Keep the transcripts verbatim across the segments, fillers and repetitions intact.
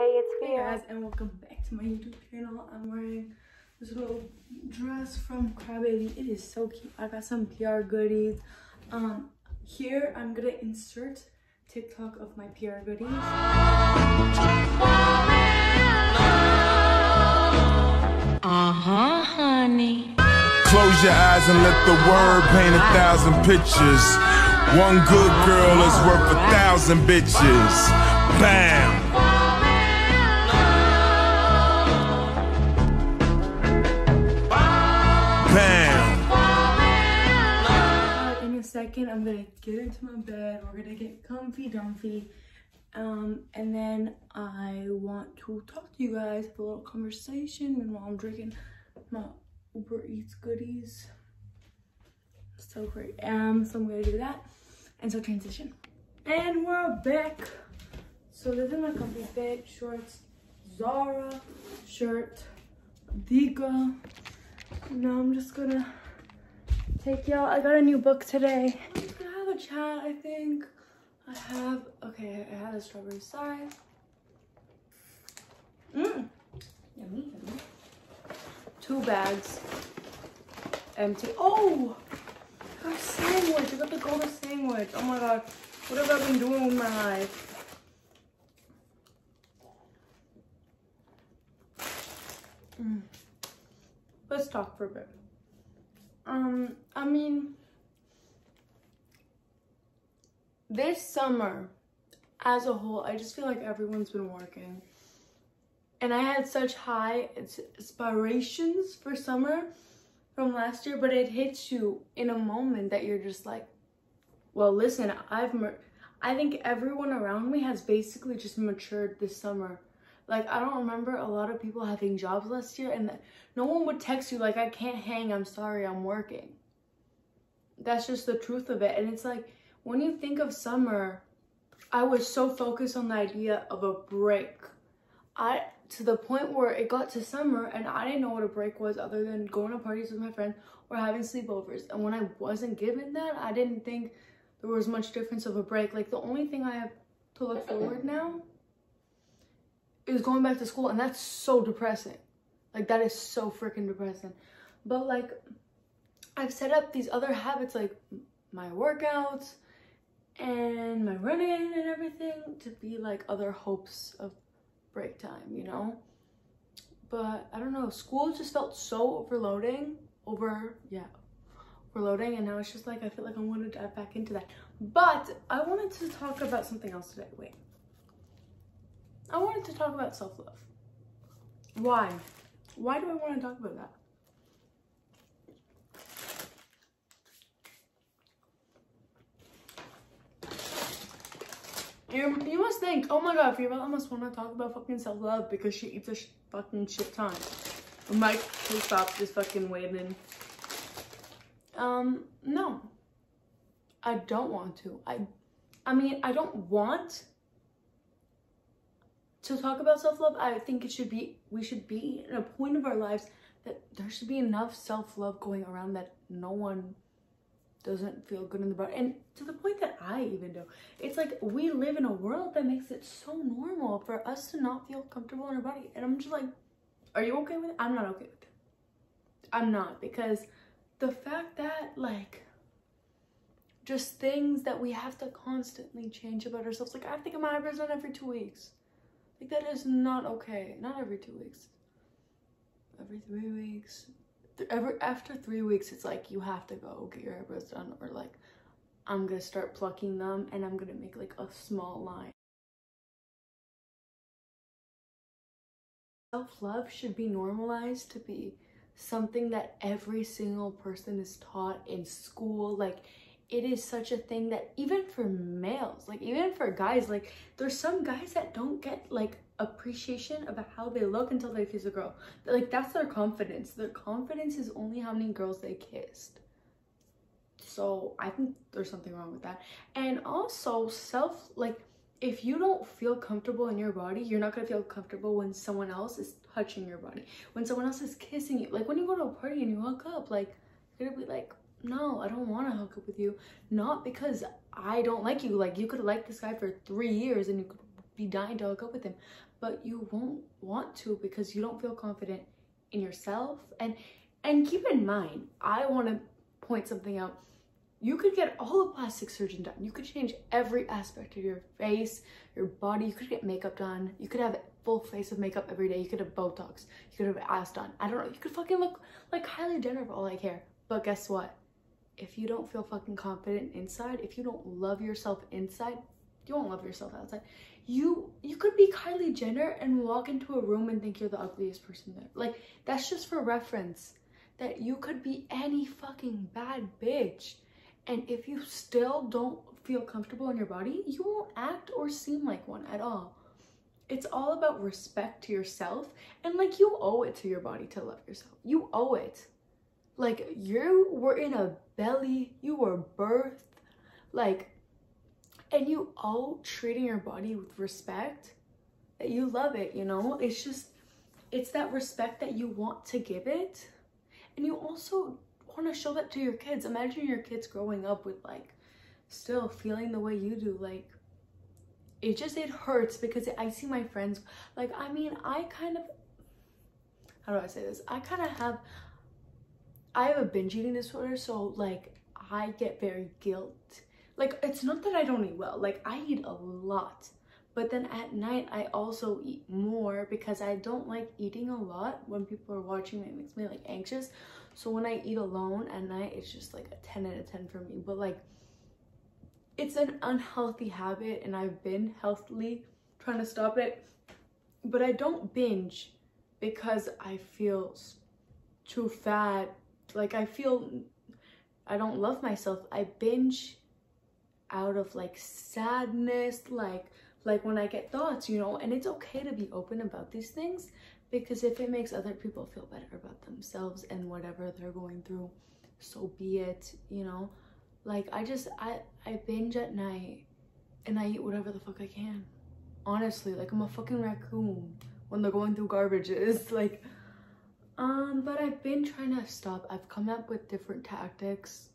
Hey, it's Hey Fia. guys, and welcome back to my YouTube channel. I'm wearing this little dress from Crybaby. It is so cute. I got some P R goodies. Um, here I'm gonna insert TikTok of my P R goodies. Uh-huh, honey. Close your eyes and let the word paint a thousand pictures. One good girl is worth a thousand bitches. Bam! Bam! Uh, in a second, I'm gonna get into my bed. We're gonna get comfy dumpy. Um, and then I want to talk to you guys, have a little conversation, and while I'm drinking my Uber Eats goodies. So great. Um, so I'm gonna do that. And so transition. And we're back. So this is my comfy fit, shorts, Zara shirt, Dika. Now I'm just gonna take y'all. I got a new book today. I'm just gonna have a chat, I think. I have, okay, I had a strawberry side. Mmm, yummy, yummy. Two bags, empty. Oh, I got a sandwich. I got the golden sandwich. Oh my God, what have I been doing with my life? Mm. Let's talk for a bit. Um, I mean, this summer, as a whole, I just feel like everyone's been working. And I had such high aspirations for summer from last year, but it hits you in a moment that you're just like, well, listen, I've, I think everyone around me has basically just matured this summer. Like, I don't remember a lot of people having jobs last year, and no one would text you like, I can't hang, I'm sorry, I'm working. That's just the truth of it. And it's like, when you think of summer, I was so focused on the idea of a break. I to the point where it got to summer and I didn't know what a break was other than going to parties with my friend or having sleepovers. And when I wasn't given that, I didn't think there was much difference of a break. Like, the only thing I have to look forward now is going back to school, and that's so depressing. Like, that is so freaking depressing. But like, I've set up these other habits, like my workouts and my running and everything, to be like other hopes of break time, you know? But I don't know, school just felt so overloading, over, yeah, overloading, and now it's just like, I feel like I want to dive back into that. But I wanted to talk about something else today. Wait. I wanted to talk about self-love. Why? Why do I want to talk about that? You, you must think, oh my God, Fiva must want to talk about fucking self-love because she eats a sh fucking shit ton. Mike, please stop this fucking waving. Um, no. I don't want to. I, I mean, I don't want to talk about self-love. I think it should be, we should be at a point of our lives that there should be enough self-love going around that no one doesn't feel good in the body. And to the point that I even do. It's like, we live in a world that makes it so normal for us to not feel comfortable in our body. And I'm just like, are you okay with it? I'm not okay with it. I'm not, because the fact that, like, just things that we have to constantly change about ourselves. Like, I have to get my eyebrows done every two weeks. Like, that is not okay. Not every two weeks. Every three weeks. Every, after three weeks, it's like, you have to go get your eyebrows done, or like, I'm gonna start plucking them and I'm gonna make like a small line. Self-love should be normalized to be something that every single person is taught in school. Like, it is such a thing that even for males, like even for guys, like there's some guys that don't get like appreciation about how they look until they kiss a girl. Like, that's their confidence. Their confidence is only how many girls they kissed. So I think there's something wrong with that. And also, self, like, if you don't feel comfortable in your body, you're not gonna feel comfortable when someone else is touching your body, when someone else is kissing you. Like, when you go to a party and you hook up, like, you're gonna be like, no, I don't want to hook up with you. Not because I don't like you. Like, you could have liked this guy for three years and you could be dying to hook up with him, but you won't want to because you don't feel confident in yourself. And and keep in mind, I want to point something out. You could get all the plastic surgery done. You could change every aspect of your face, your body. You could get makeup done. You could have a full face of makeup every day. You could have Botox. You could have ass done. I don't know. You could fucking look like Kylie Jenner for all I care. But guess what? If you don't feel fucking confident inside, if you don't love yourself inside, you won't love yourself outside. You you could be Kylie Jenner and walk into a room and think you're the ugliest person there. Like, that's just for reference. That you could be any fucking bad bitch. And if you still don't feel comfortable in your body, you won't act or seem like one at all. It's all about respect to yourself. And like, you owe it to your body to love yourself. You owe it. Like, you were in a belly, you were birthed, like, and you owe treating your body with respect, that you love it, you know? It's just, it's that respect that you want to give it. And you also want to show that to your kids. Imagine your kids growing up with, like, still feeling the way you do. Like, it just, it hurts because I see my friends, like, I mean, I kind of, how do I say this? I kind of have, I have a binge eating disorder, so like I get very guilt. Like, it's not that I don't eat well, like I eat a lot, but then at night I also eat more because I don't like eating a lot. When people are watching me, it makes me like anxious. So when I eat alone at night, it's just like a ten out of ten for me. But like, it's an unhealthy habit and I've been healthily trying to stop it, but I don't binge because I feel too fat. Like, I feel I don't love myself. I binge out of like sadness, like like when I get thoughts, you know. And it's okay to be open about these things, because if it makes other people feel better about themselves and whatever they're going through, so be it, you know. Like, I just I I binge at night and I eat whatever the fuck I can, honestly. Like, I'm a fucking raccoon when they're going through garbages. Like, Um, but I've been trying to stop. I've come up with different tactics,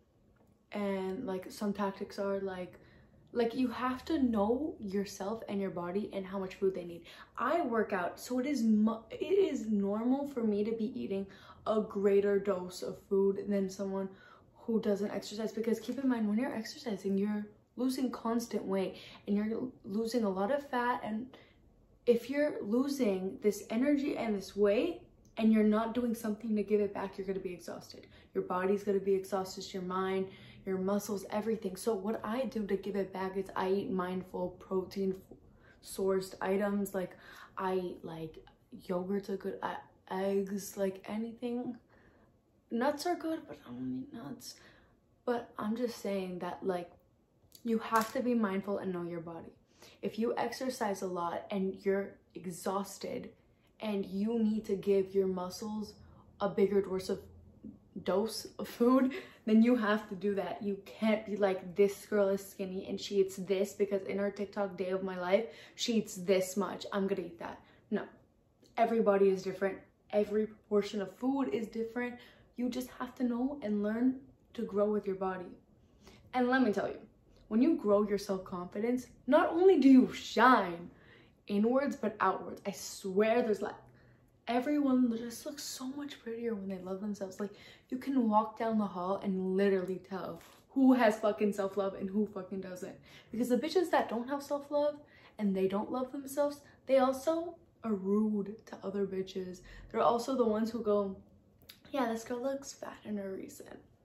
and like, some tactics are like, like you have to know yourself and your body and how much food they need. I work out, so it is it is normal for me to be eating a greater dose of food than someone who doesn't exercise, because keep in mind, when you're exercising, you're losing constant weight and you're losing a lot of fat, and if you're losing this energy and this weight and you're not doing something to give it back, you're going to be exhausted. Your body's going to be exhausted, your mind, your muscles, everything. So what I do to give it back is I eat mindful, protein sourced items. Like, I eat like yogurts are good, uh, eggs, like anything. Nuts are good, but I don't eat nuts. But I'm just saying that, like, you have to be mindful and know your body. If you exercise a lot and you're exhausted, and you need to give your muscles a bigger dose of dose of food, then you have to do that. You can't be like, this girl is skinny and she eats this because in her TikTok day of my life, she eats this much, I'm gonna eat that. No, everybody is different. Every proportion of food is different. You just have to know and learn to grow with your body. And let me tell you, when you grow your self-confidence, not only do you shine inwards but outwards. I swear, there's like, everyone just looks so much prettier when they love themselves. Like, you can walk down the hall and literally tell who has fucking self-love and who fucking doesn't, because the bitches that don't have self-love and they don't love themselves, they also are rude to other bitches. They're also the ones who go, yeah, this girl looks fat in a reason.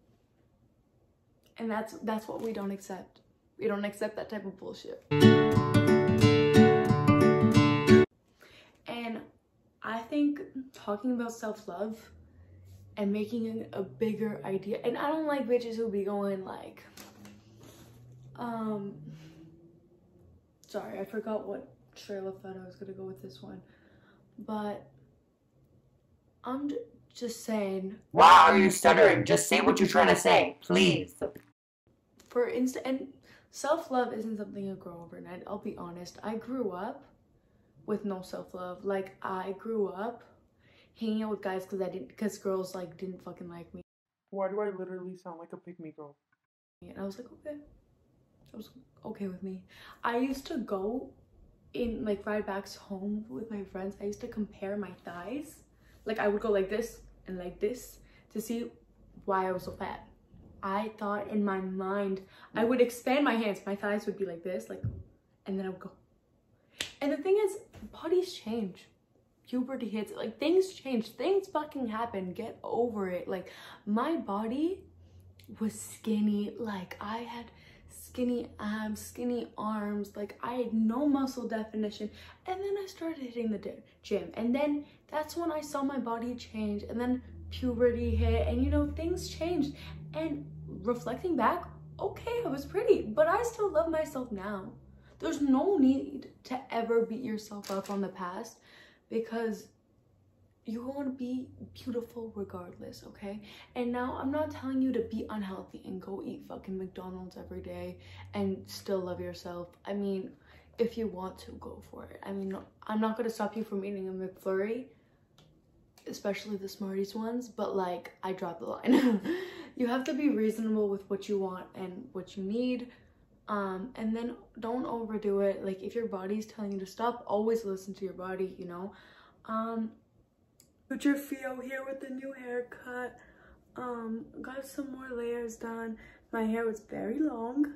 And that's that's what we don't accept. We don't accept that type of bullshit. And I think talking about self-love and making it a bigger idea, and I don't like bitches who be going like, um, sorry, I forgot what trail of thought I was gonna go with this one, but I'm just saying. Why are you stuttering? Just say what you're trying to say, please. For instance, and self-love isn't something you grow overnight. I'll be honest, I grew up with no self-love. Like, I grew up hanging out with guys because I didn't, because girls like didn't fucking like me. Why do I literally sound like a pick-me girl? And I was like, okay, I was okay with me. I used to go in like ride backs home with my friends, I used to compare my thighs. Like I would go like this and like this to see why I was so fat. I thought in my mind, I would expand my hands. My thighs would be like this, like, and then I would go. And the thing is, bodies change. Puberty hits, like things change, things fucking happen. Get over it. Like my body was skinny, like I had skinny abs, skinny arms, like I had no muscle definition. And then I started hitting the gym, and then that's when I saw my body change, and then puberty hit, and you know, things changed. And reflecting back, okay, I was pretty, but I still love myself now. There's no need to ever beat yourself up on the past, because you're going to be beautiful regardless, okay? And now I'm not telling you to be unhealthy and go eat fucking McDonald's every day and still love yourself. I mean, if you want to, go for it. I mean, I'm not going to stop you from eating a McFlurry, especially the Smarties ones, but like, I dropped the line. You have to be reasonable with what you want and what you need. Um, and then don't overdo it. Like if your body's telling you to stop, always listen to your body, you know? Um, Future Fio here with the new haircut. Um, got some more layers done. My hair was very long,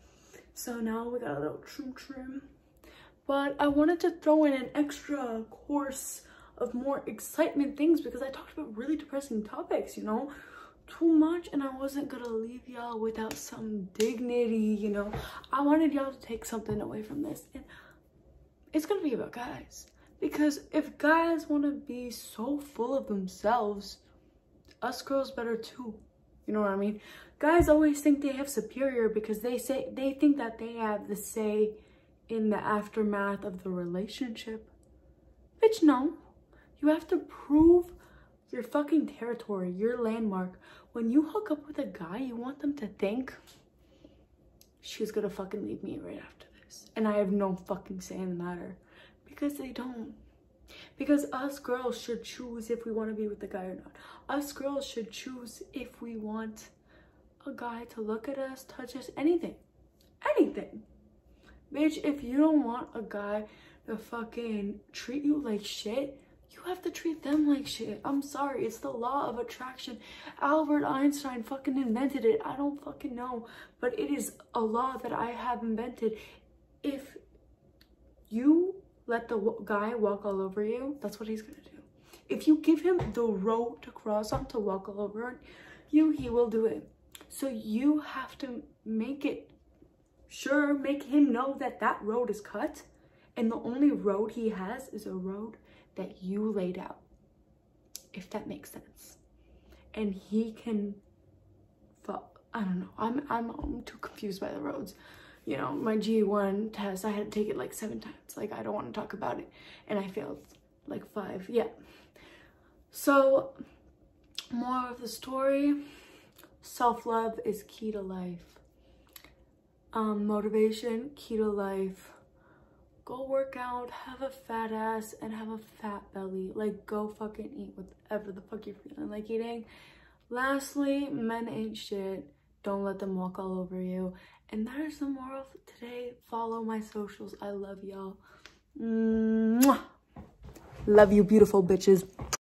so now we got a little trim trim. But I wanted to throw in an extra course of more excitement things, because I talked about really depressing topics, you know? Too much, and I wasn't gonna leave y'all without some dignity, you know? I wanted y'all to take something away from this, and it's gonna be about guys. Because if guys want to be so full of themselves, us girls better too. You know what I mean? Guys always think they have superior because they say they think that they have the say in the aftermath of the relationship. Bitch, no. You have to prove your fucking territory, your landmark. When you hook up with a guy, you want them to think she's gonna fucking leave me right after this, and I have no fucking say in the matter. Because they don't. Because us girls should choose if we want to be with the guy or not. Us girls should choose if we want a guy to look at us, touch us, anything. Anything. Bitch, if you don't want a guy to fucking treat you like shit, you have to treat them like shit. I'm sorry, it's the law of attraction. Albert Einstein fucking invented it. I don't fucking know. But it is a law that I have invented. If you let the guy walk all over you, that's what he's gonna do. If you give him the road to cross on to walk all over you, he will do it. So you have to make it sure, make him know that that road is cut, and the only road he has is a road that you laid out, if that makes sense. And he can, I don't know, I'm, I'm, I'm too confused by the roads. You know, my G one test, I had to take it like seven times. Like, I don't want to talk about it. And I failed like five. Yeah. So, more of the story. Self-love is key to life. Um, motivation, key to life. Go work out, have a fat ass, and have a fat belly. Like, go fucking eat whatever the fuck you're feeling like eating. Lastly, men ain't shit. Don't let them walk all over you. And that is the moral of today. Follow my socials. I love y'all. Mwah. Love you, beautiful bitches.